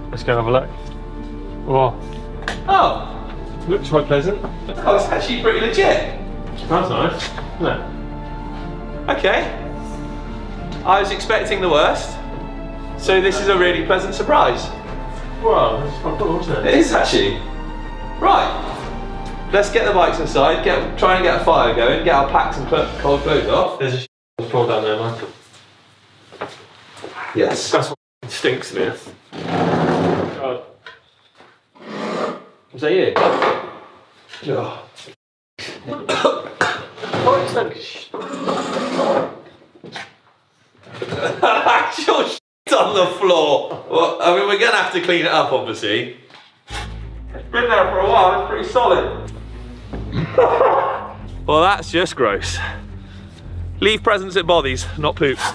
Let's go have a look. Whoa. Oh, Looks quite pleasant. oh, it's actually pretty legit. That's nice, isn't it? Okay. I was expecting the worst, so this is a really pleasant surprise. Well, that's quite cool, isn't It it? is actually. Right, let's get the bikes inside, try and get a fire going, get our packs and cold clothes off. There's a floor down there, man. Yes. That's what stinks to me. God. Was that you? Oh. Actual shit on the floor. Well, I mean, we're gonna have to clean it up, obviously. It's been there for a while, it's pretty solid. Well, that's just gross. Leave presents at Bothy's, not poop.